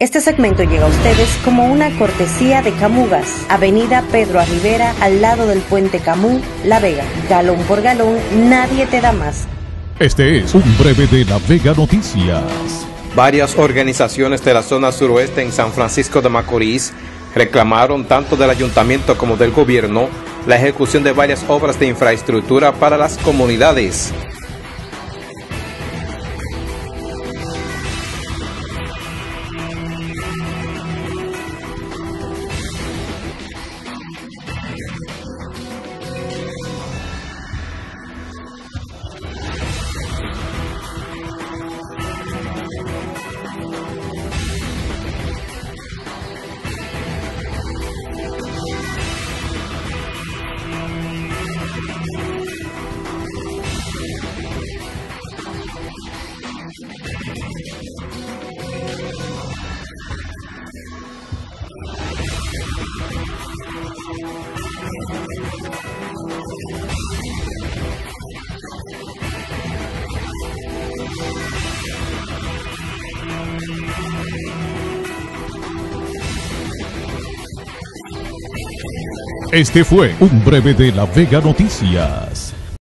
Este segmento llega a ustedes como una cortesía de Camugas, Avenida Pedro A. Rivera, al lado del Puente Camú, La Vega. Galón por galón, nadie te da más. Este es un breve de La Vega Noticias. Varias organizaciones de la zona suroeste en San Francisco de Macorís reclamaron tanto del ayuntamiento como del gobierno la ejecución de varias obras de infraestructura para las comunidades. Este fue un breve de La Vega Noticias.